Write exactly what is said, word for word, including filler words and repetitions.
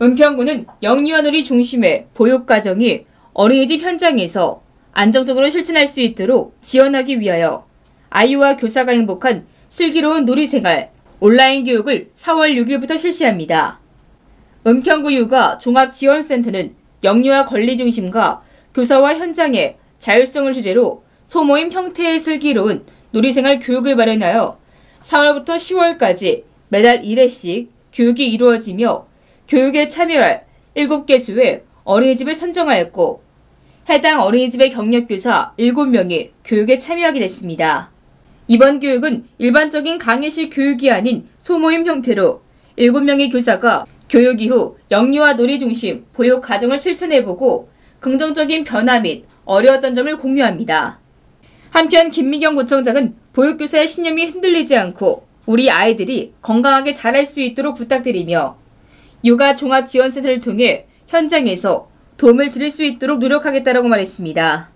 은평구는 영유아놀이 중심의 보육가정이 어린이집 현장에서 안정적으로 실천할 수 있도록 지원하기 위하여 아이와 교사가 행복한 슬기로운 놀이생활 온라인 교육을 사월 육일부터 실시합니다. 은평구 육아 종합지원센터는 영유아 권리 중심과 교사와 현장의 자율성을 주제로 소모임 형태의 슬기로운 놀이생활 교육을 마련하여 사월부터 시월까지 매달 일 회씩 교육이 이루어지며 교육에 참여할 일곱 개소의 어린이집을 선정하였고 해당 어린이집의 경력교사 일곱 명이 교육에 참여하게 됐습니다. 이번 교육은 일반적인 강의식 교육이 아닌 소모임 형태로 일곱 명의 교사가 교육 이후 영유아 놀이 중심 보육 과정을 실천해보고 긍정적인 변화 및 어려웠던 점을 공유합니다. 한편 김미경 구청장은 보육교사의 신념이 흔들리지 않고 우리 아이들이 건강하게 자랄 수 있도록 부탁드리며 육아종합지원센터를 통해 현장에서 도움을 드릴 수 있도록 노력하겠다라고 말했습니다.